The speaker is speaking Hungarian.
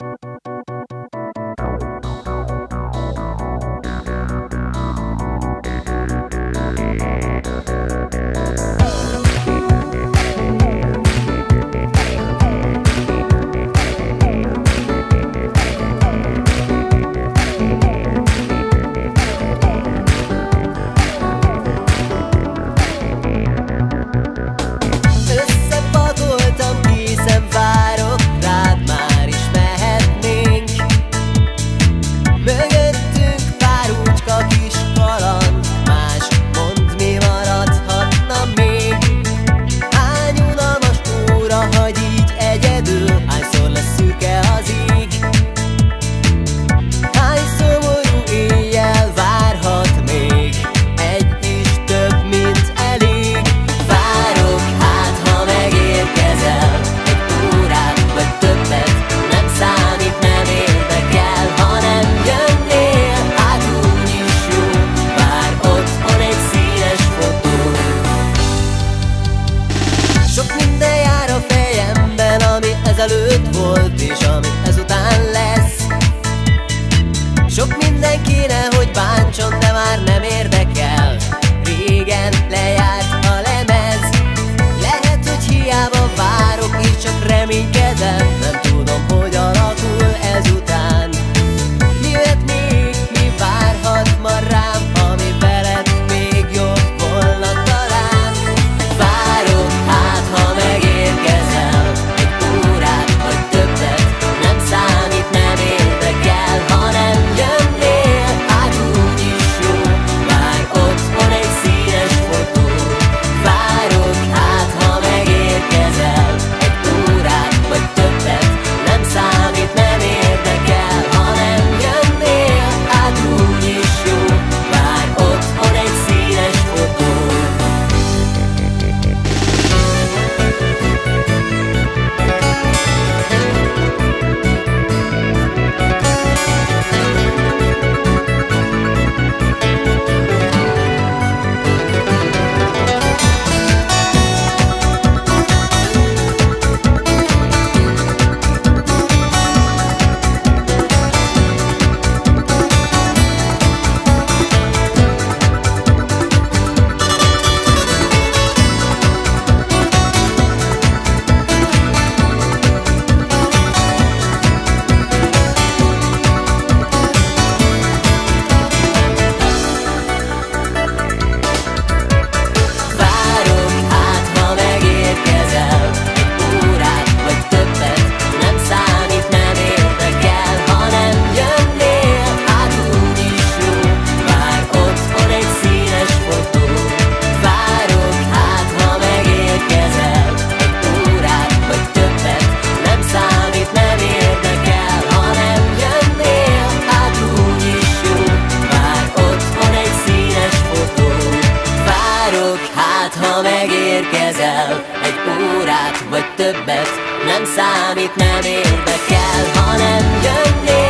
Ezelőtt volt és ami ezután lesz. Sok minden kéne, hogy bántson, de már nem érdekel. Régen lejárt a lemez. Lehet, hogy hiába várok és csak reménykedem. Nem tudom, hogy alakul ezután. Mi lett még, mi várhat ma rám, ami veled még jobb volna talán. Várok, hát ha megérkezel. Ha megérkezel, egy órát vagy többet, nem számít, nem érdekel, ha nem jönnél.